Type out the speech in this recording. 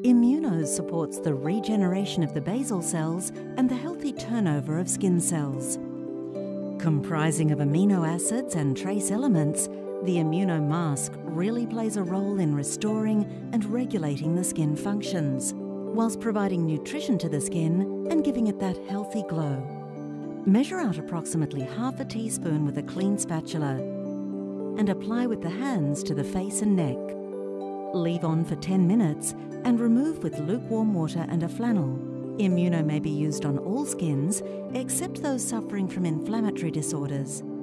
Immuno supports the regeneration of the basal cells and the healthy turnover of skin cells. Comprising of amino acids and trace elements, the Immuno mask really plays a role in restoring and regulating the skin functions, whilst providing nutrition to the skin and giving it that healthy glow. Measure out approximately half a teaspoon with a clean spatula and apply with the hands to the face and neck. Leave on for 10 minutes and remove with lukewarm water and a flannel. Immuno may be used on all skins except those suffering from inflammatory disorders.